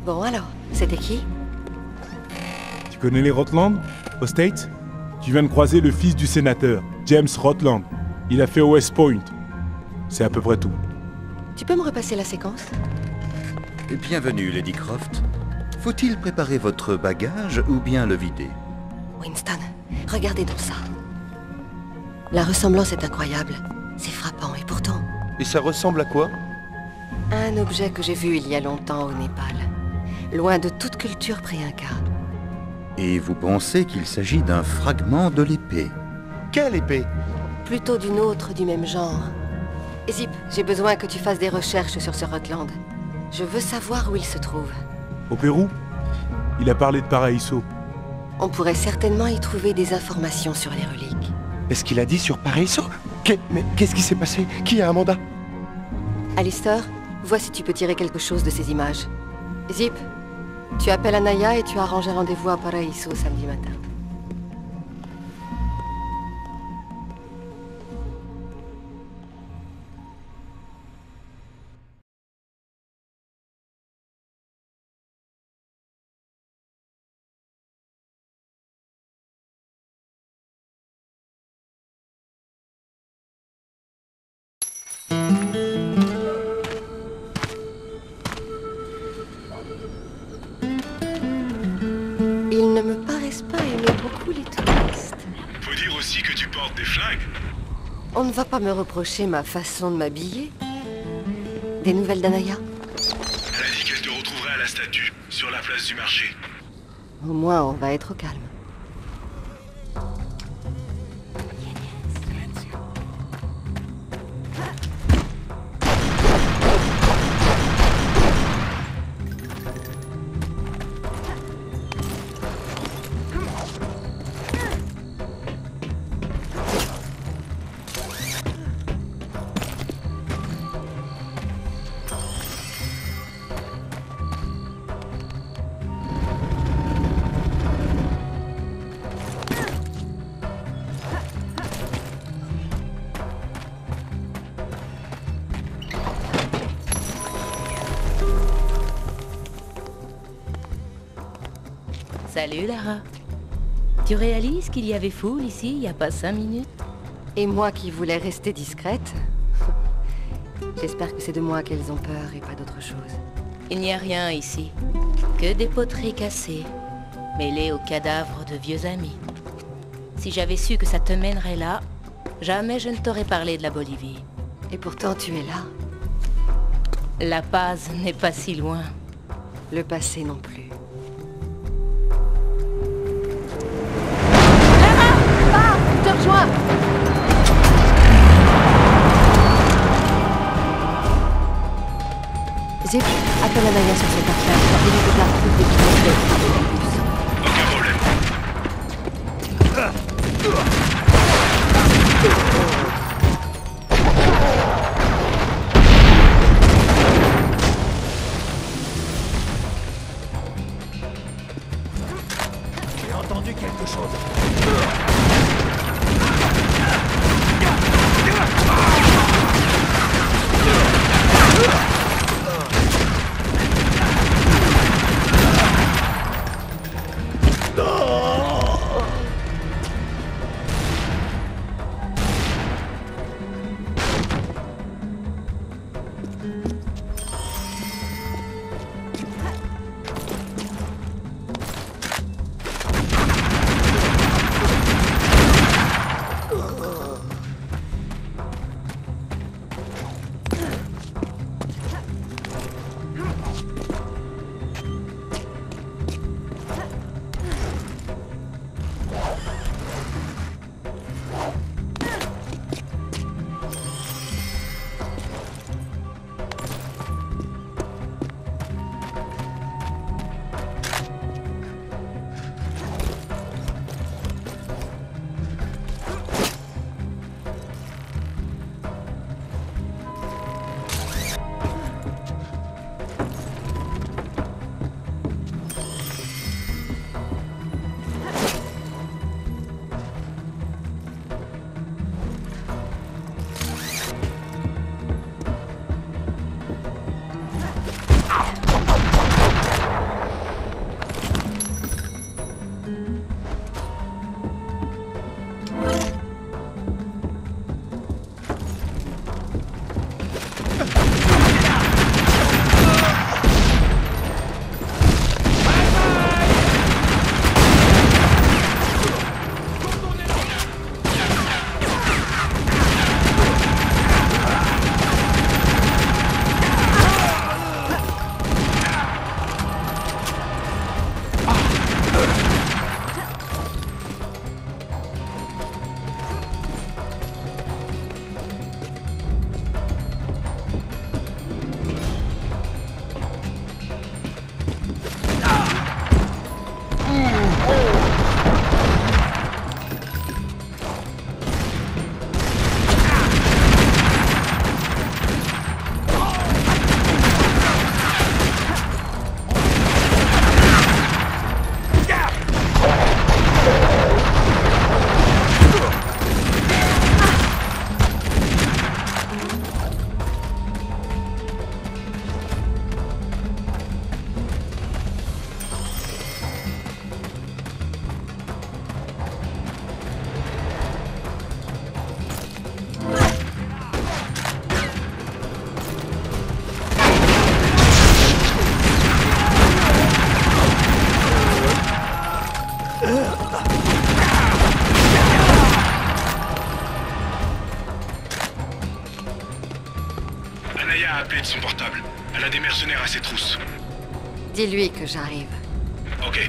Bon alors, c'était qui? Tu connais les Rotland, aux States? Tu viens de croiser le fils du sénateur, James Rotland. Il a fait West Point. C'est à peu près tout. Tu peux me repasser la séquence? Bienvenue, Lady Croft. Faut-il préparer votre bagage ou bien le vider? Winston, regardez donc ça. La ressemblance est incroyable. C'est frappant, et pourtant... Et ça ressemble à quoi? Un objet que j'ai vu il y a longtemps au Népal. Loin de toute culture pré-inca. Et vous pensez qu'il s'agit d'un fragment de l'épée? Quelle épée? Plutôt d'une autre du même genre. Zip, j'ai besoin que tu fasses des recherches sur ce Rotland. Je veux savoir où il se trouve. Au Pérou? Il a parlé de Paraíso. On pourrait certainement y trouver des informations sur les reliques. Est-ce qu'il a dit sur Paraíso? Mais qu'est-ce qui s'est passé? Qui a un mandat? Alistair, vois si tu peux tirer quelque chose de ces images. Zip, tu appelles Anaya et tu arranges un rendez-vous à Paraíso samedi matin. Ils ne me paraissent pas aimer beaucoup les touristes. Faut dire aussi que tu portes des flingues. On ne va pas me reprocher ma façon de m'habiller. Des nouvelles d'Anaya? Elle a dit qu'elle te retrouverait à la statue, sur la place du marché. Au moins, on va être au calme. Salut Lara. Tu réalises qu'il y avait foule ici il n'y a pas 5 minutes? Et moi qui voulais rester discrète? J'espère que c'est de moi qu'elles ont peur et pas d'autre chose. Il n'y a rien ici. Que des poteries cassées, mêlées aux cadavres de vieux amis. Si j'avais su que ça te mènerait là, jamais je ne t'aurais parlé de la Bolivie. Et pourtant tu es là. La Paz n'est pas si loin. Le passé non plus. Je te rejoins! Zip, appelle Anaya sur son portable. Coordonnez de la route des kilomètres. Aucun problème. J'ai entendu quelque chose. Anaya a appelé de son portable. Elle a des mercenaires à ses trousses. Dis-lui que j'arrive. Ok.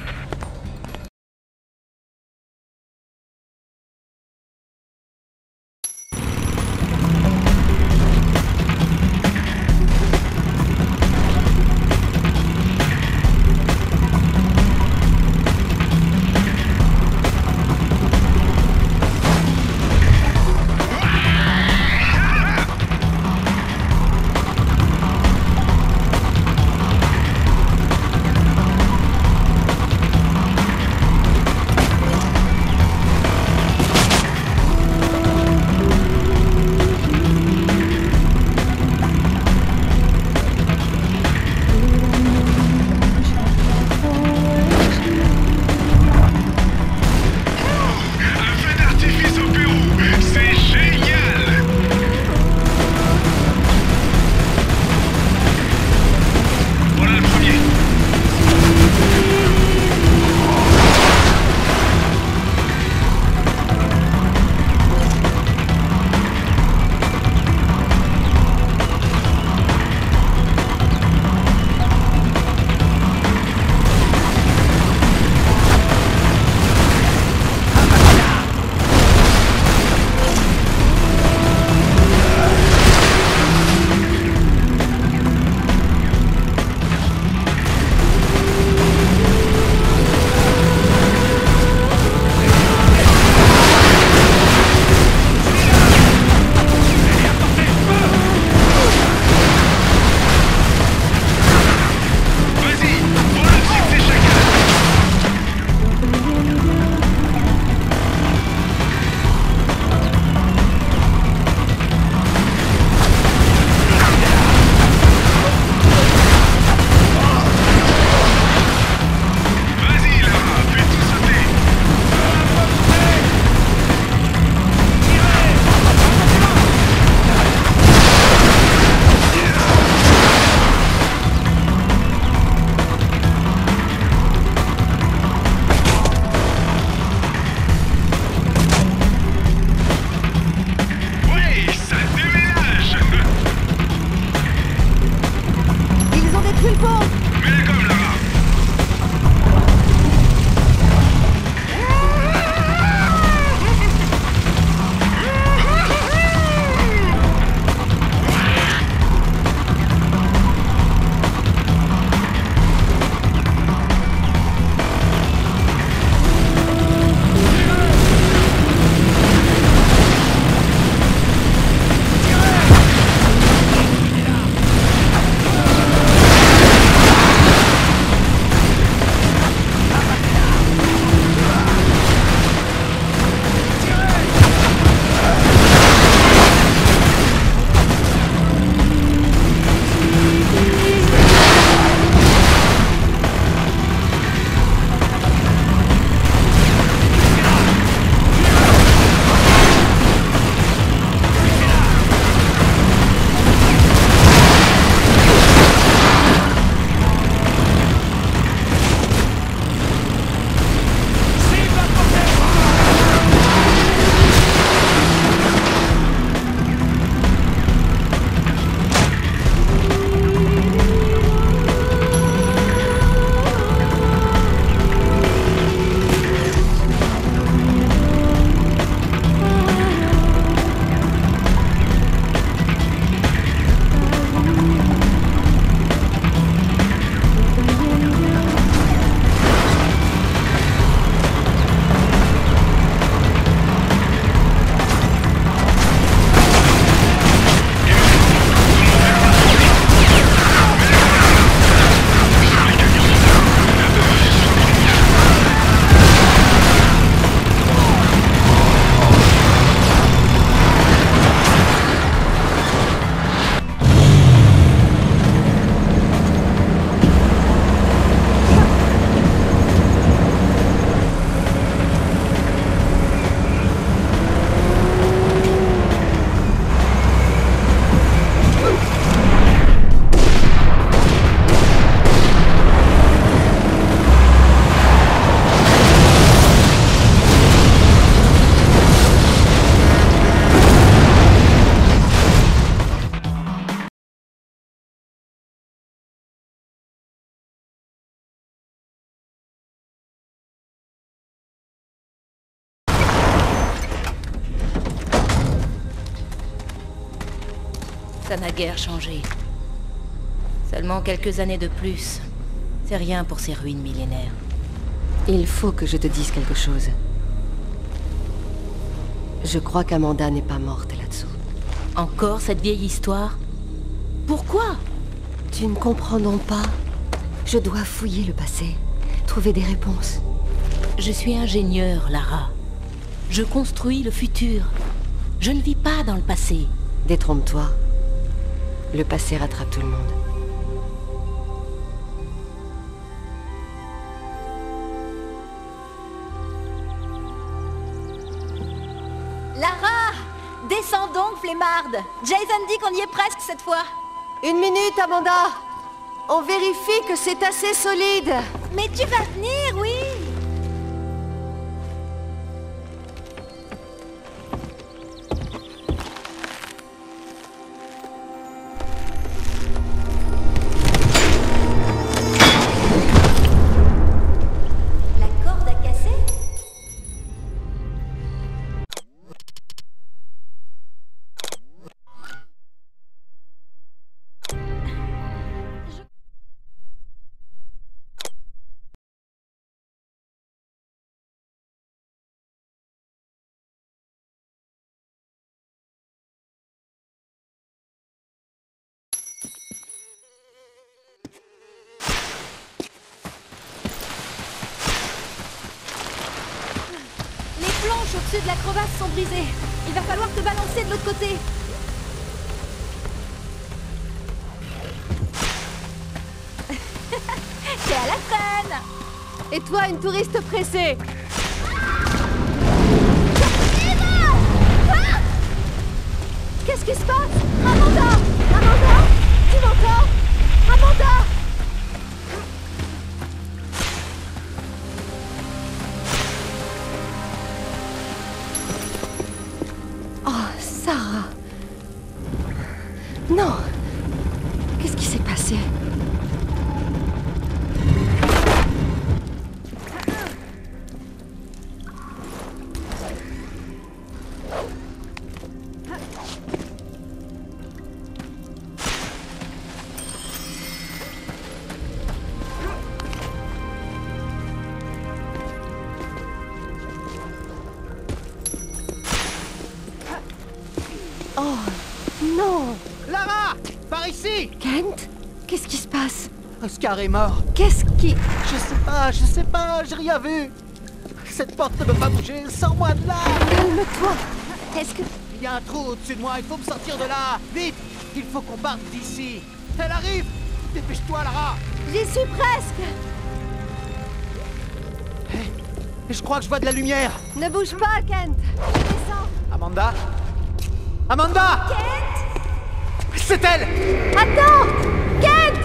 Ça n'a guère changé. Seulement quelques années de plus. C'est rien pour ces ruines millénaires. Il faut que je te dise quelque chose. Je crois qu'Amanda n'est pas morte là-dessous. Encore cette vieille histoire? Pourquoi? Tu ne comprends donc pas? Je dois fouiller le passé, trouver des réponses. Je suis ingénieur, Lara. Je construis le futur. Je ne vis pas dans le passé. Détrompe-toi. Le passé rattrape tout le monde. Lara! Descends donc, flemmarde! Jason dit qu'on y est presque cette fois. Une minute, Amanda! On vérifie que c'est assez solide. Mais tu vas venir, oui! La corde a cassé? Les planches au-dessus de la crevasse sont brisées. Il va falloir te balancer de l'autre côté. T'es à la traîne! Et toi, une touriste pressée? Qu'est-ce qui se passe? Amanda! Amanda! Tu m'entends? Amanda! Oh, Sarah! Non! Qu'est-ce qui s'est passé? Oh, non! Lara! Par ici! Kent? Qu'est-ce qui se passe? Oscar est mort. Qu'est-ce qui... Je sais pas, j'ai rien vu. Cette porte ne peut pas bouger, sors-moi de là! Calme-toi! Est-ce que... Il y a un trou au-dessus de moi, il faut me sortir de là! Vite! Il faut qu'on parte d'ici! Elle arrive! Dépêche-toi, Lara! J'y suis presque! Je crois que je vois de la lumière! Ne bouge pas, Kent! Je descends! Amanda? Amanda! Kent! C'est elle! Attends! Kent!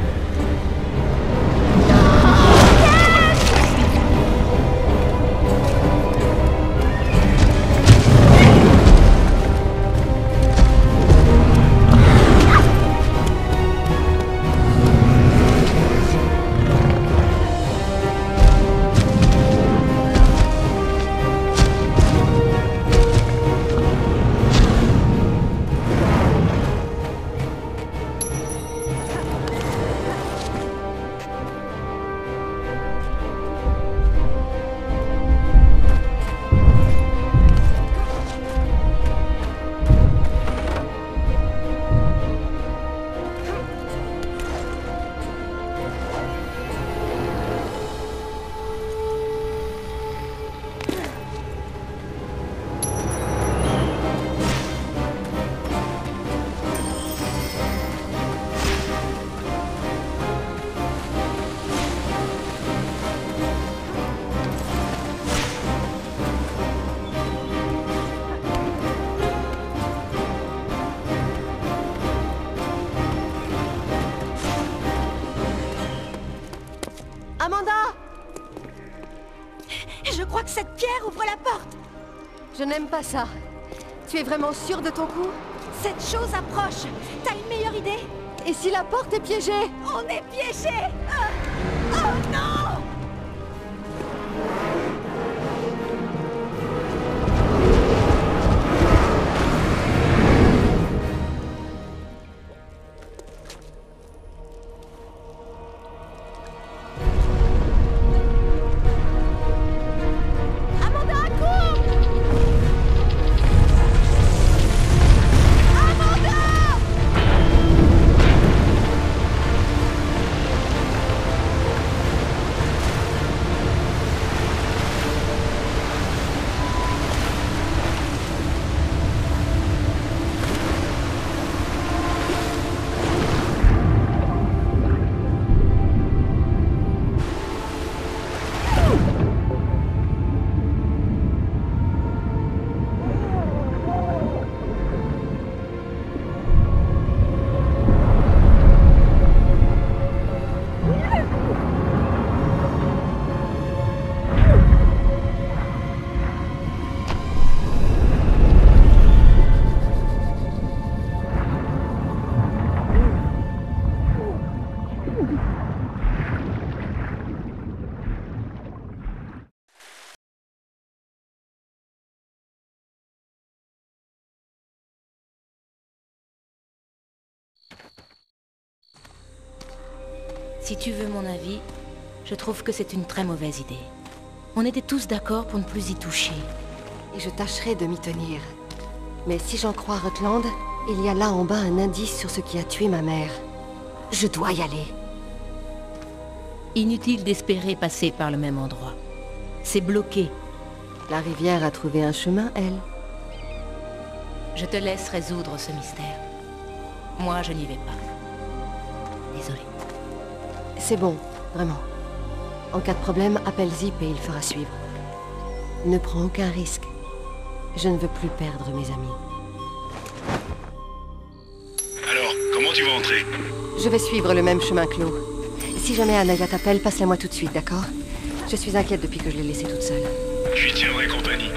Amanda! Je crois que cette pierre ouvre la porte. Je n'aime pas ça. Tu es vraiment sûre de ton coup? Cette chose approche. T'as une meilleure idée? Et si la porte est piégée? On est piégés! Oh non! Si tu veux mon avis, je trouve que c'est une très mauvaise idée. On était tous d'accord pour ne plus y toucher. Et je tâcherai de m'y tenir. Mais si j'en crois Rutland, il y a là en bas un indice sur ce qui a tué ma mère. Je dois y aller. Inutile d'espérer passer par le même endroit. C'est bloqué. La rivière a trouvé un chemin, elle. Je te laisse résoudre ce mystère. Moi, je n'y vais pas. Désolée. C'est bon, vraiment. En cas de problème, appelle Zip et il fera suivre. Ne prends aucun risque. Je ne veux plus perdre mes amis. Alors, comment tu vas entrer? Je vais suivre le même chemin que l'eau. Si jamais Anaya t'appelle, passe-la moi tout de suite, d'accord? Je suis inquiète depuis que je l'ai laissée toute seule. Je lui tiendrai compagnie.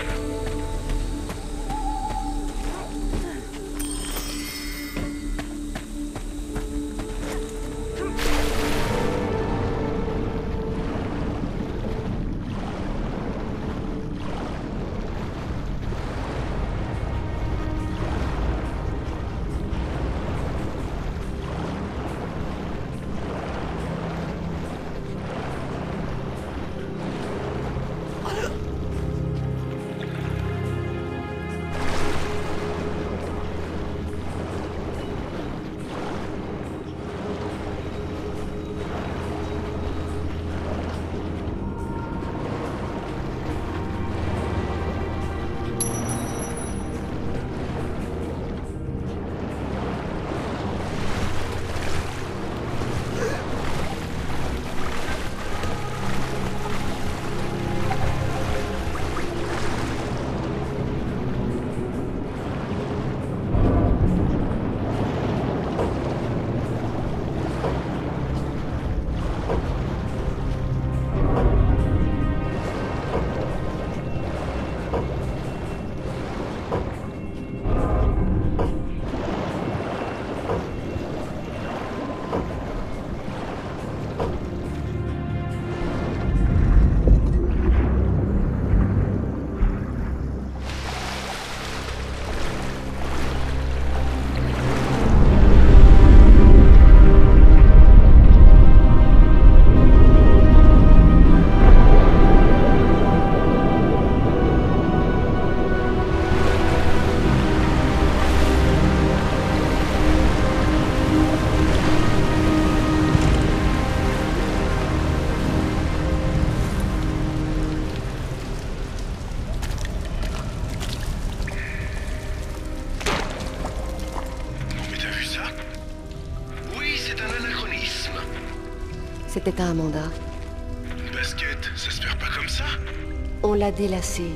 C'était à Amanda. Une basket, ça se perd pas comme ça? On l'a délassée.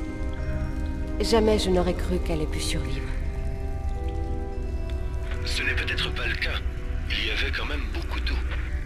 Jamais je n'aurais cru qu'elle ait pu survivre. Ce n'est peut-être pas le cas. Il y avait quand même beaucoup d'eau.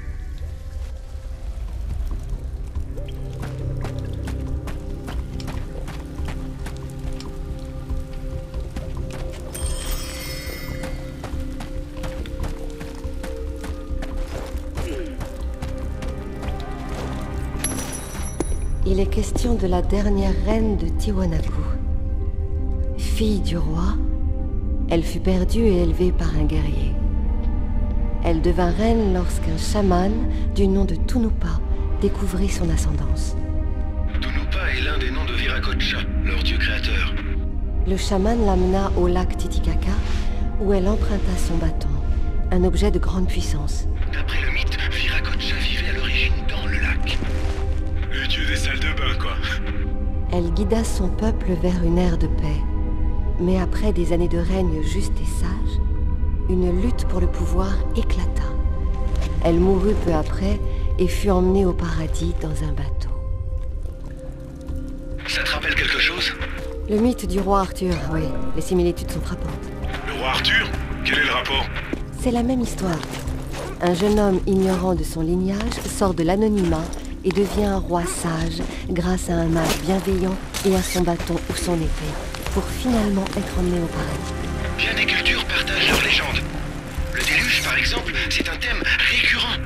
Il est question de la dernière reine de Tiwanaku. Fille du roi, elle fut perdue et élevée par un guerrier. Elle devint reine lorsqu'un chaman du nom de Tunupa découvrit son ascendance. Tunupa est l'un des noms de Viracocha, leur dieu créateur. Le chaman l'amena au lac Titicaca, où elle emprunta son bâton, un objet de grande puissance. D'après le mythe, Viracocha vivait à l'origine dans le lac. Le dieu des salles de bain, quoi. Elle guida son peuple vers une ère de paix. Mais après des années de règne juste et sage, une lutte pour le pouvoir éclata. Elle mourut peu après et fut emmenée au paradis dans un bateau. Ça te rappelle quelque chose? Le mythe du roi Arthur, oui. Les similitudes sont frappantes. Le roi Arthur? Quel est le rapport? C'est la même histoire. Un jeune homme ignorant de son lignage sort de l'anonymat et devient un roi sage grâce à un mage bienveillant et à son bâton ou son épée, pour finalement être emmené au paradis. Bien des cultures partagent leurs légendes. Le déluge, par exemple, c'est un thème récurrent.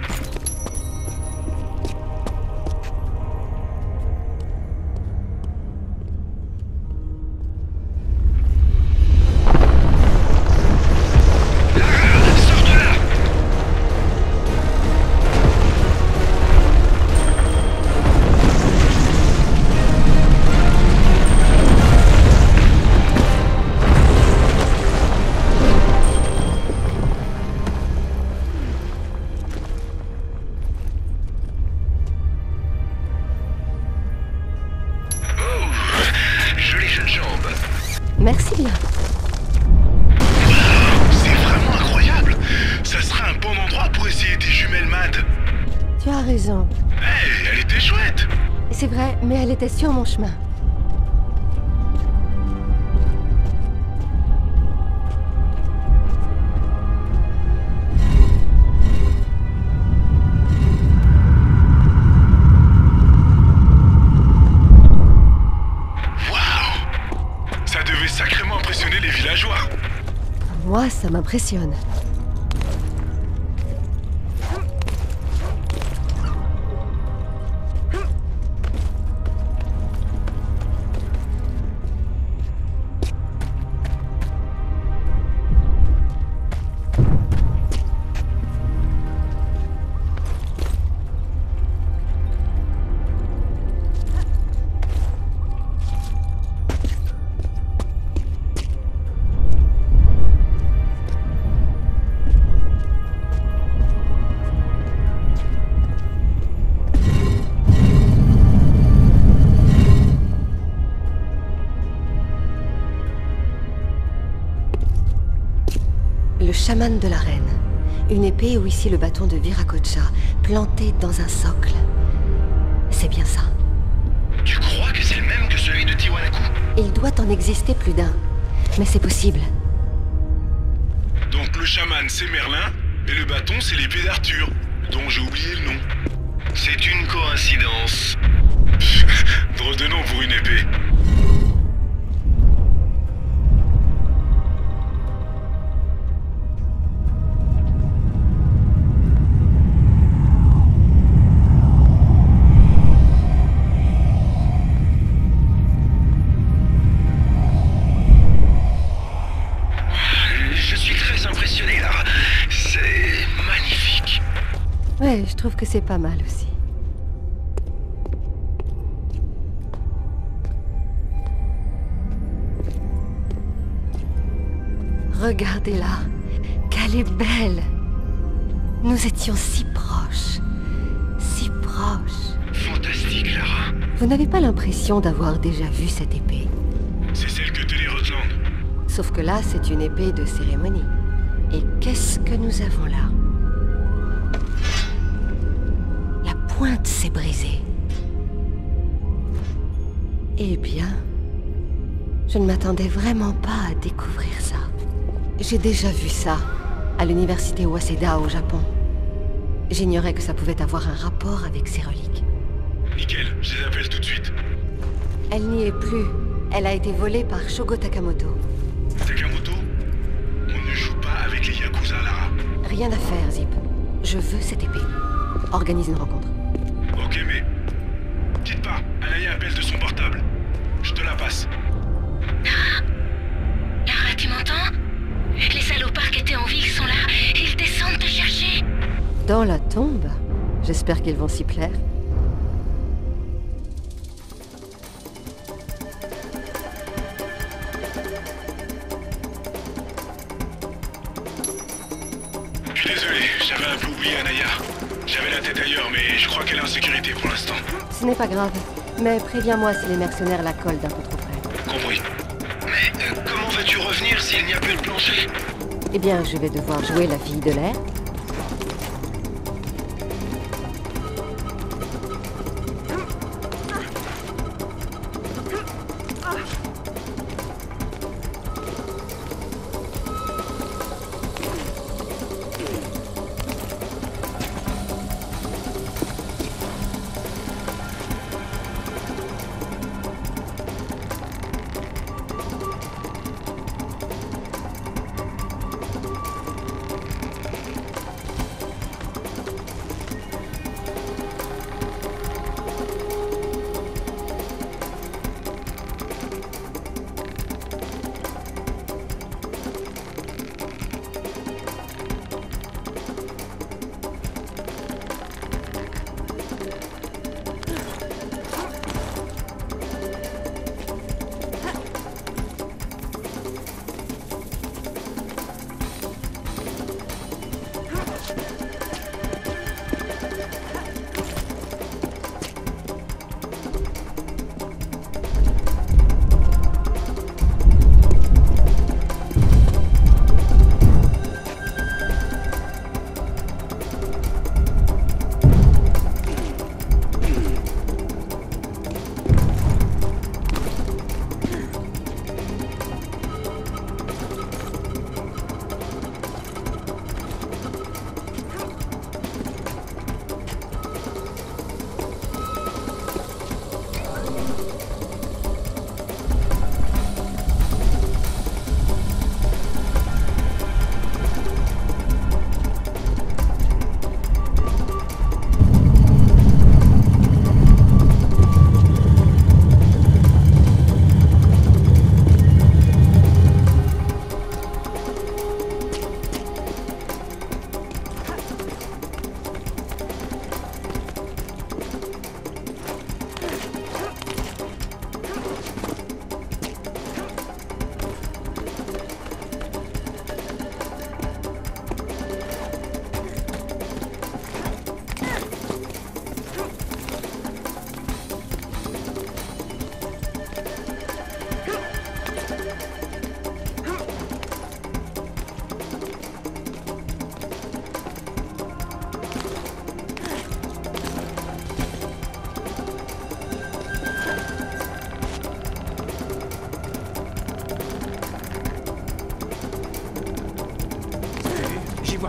Lara, sors de là! jambe. Merci bien. C'est vraiment incroyable. Ça serait un bon endroit pour essayer tes jumelles MAD. Tu as raison. Hey, elle était chouette. C'est vrai, mais elle était sur mon chemin. Ça devait sacrément impressionner les villageois. Moi, ça m'impressionne. Le chaman de la reine. Une épée ou ici le bâton de Viracocha, planté dans un socle. C'est bien ça. Tu crois que c'est le même que celui de Tiwanaku? Il doit en exister plus d'un. Mais c'est possible. Donc le chaman c'est Merlin, et le bâton c'est l'épée d'Arthur, dont j'ai oublié le nom. C'est une coïncidence. Drôle de nom pour une épée. Je suis très impressionné là. C'est magnifique. Ouais, je trouve que c'est pas mal aussi. Regardez-la. Qu'elle est belle. Nous étions si proches. Si proches. Fantastique, Lara. Vous n'avez pas l'impression d'avoir déjà vu cette épée? C'est celle que Télé Rotland. Sauf que là, c'est une épée de cérémonie. Et qu'est-ce que nous avons là? La pointe s'est brisée. Eh bien, je ne m'attendais vraiment pas à découvrir ça. J'ai déjà vu ça, à l'université Waseda au Japon. J'ignorais que ça pouvait avoir un rapport avec ces reliques. Nickel, je les appelle tout de suite. Elle n'y est plus. Elle a été volée par Shogo Takamoto. Takamoto, on ne joue pas avec les Yakuza, Lara. Rien à faire, Zip. Je veux cette épée. Organise une rencontre. Ok, mais... Dites pas, Anaya appelle de son portable. Je te la passe. Lara, tu m'entends? Les salopards qui étaient en ville sont là. Ils descendent te chercher. Dans la tombe? J'espère qu'ils vont s'y plaire. Je suis désolé, j'avais un peu oublié Anaya. J'avais la tête ailleurs, mais je crois qu'elle est en sécurité pour l'instant. Ce n'est pas grave. Mais préviens-moi si les mercenaires la collent d'un peu trop près. Compris. Mais comment vas-tu revenir s'il n'y a plus de plancher? Eh bien, je vais devoir jouer la fille de l'air.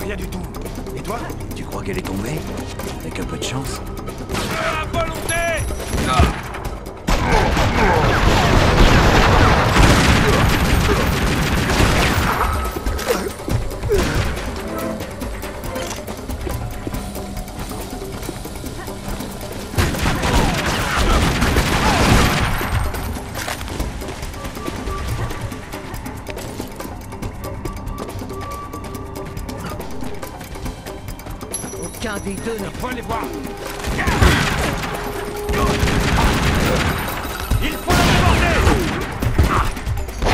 rien du tout. Et toi? Tu crois qu'elle est tombée? Avec un peu de chance. À volonté! Aucun des deux ne Faut les voir! Il faut la déborder!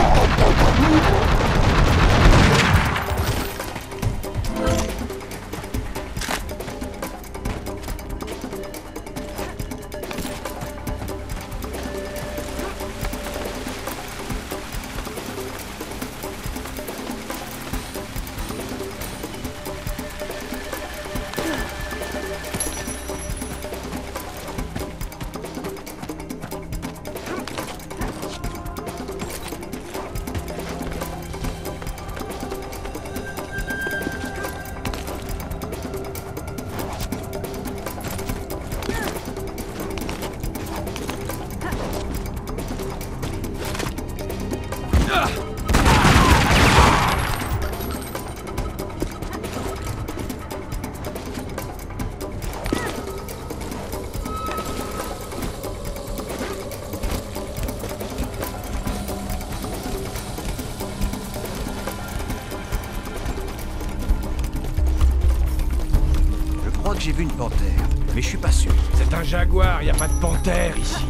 Je crois que j'ai vu une panthère, mais je suis pas sûr. C'est un jaguar, y a pas de panthère ici.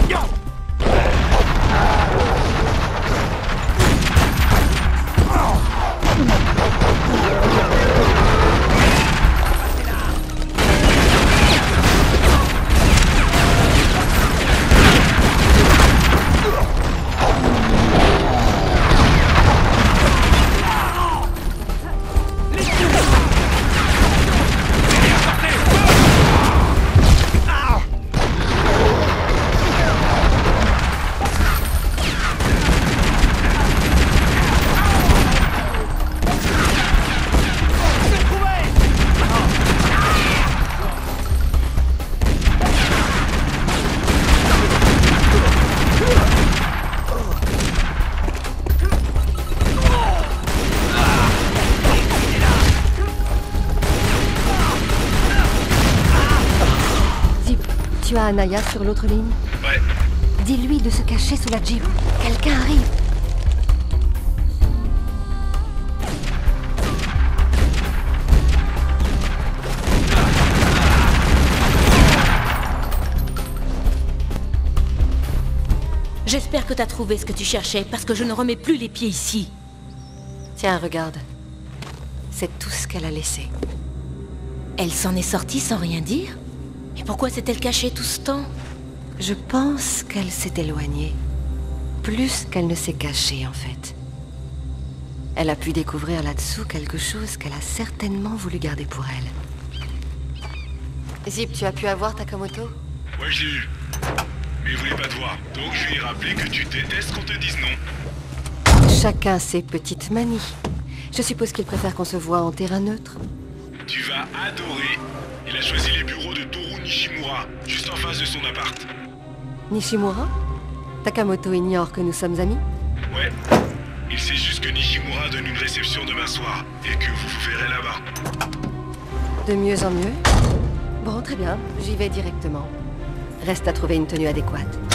Tu as Anaya sur l'autre ligne? Ouais. Dis-lui de se cacher sous la Jeep. Quelqu'un arrive. J'espère que t'as trouvé ce que tu cherchais, parce que je ne remets plus les pieds ici. Tiens, regarde. C'est tout ce qu'elle a laissé. Elle s'en est sortie sans rien dire? Et pourquoi s'est-elle cachée tout ce temps? Je pense qu'elle s'est éloignée. Plus qu'elle ne s'est cachée, en fait. Elle a pu découvrir là-dessous quelque chose qu'elle a certainement voulu garder pour elle. Zip, tu as pu avoir Takamoto? Ouais, je l'ai eu. Mais il voulait pas te voir. Donc je lui ai rappelé que tu détestes qu'on te dise non. Chacun ses petites manies. Je suppose qu'il préfère qu'on se voit en terrain neutre. Tu vas adorer. Il a choisi les bureaux de Toru Nishimura, juste en face de son appart. Nishimura? Takamoto ignore que nous sommes amis? Ouais. Il sait juste que Nishimura donne une réception demain soir, et que vous vous verrez là-bas. De mieux en mieux. Bon, très bien, j'y vais directement. Reste à trouver une tenue adéquate.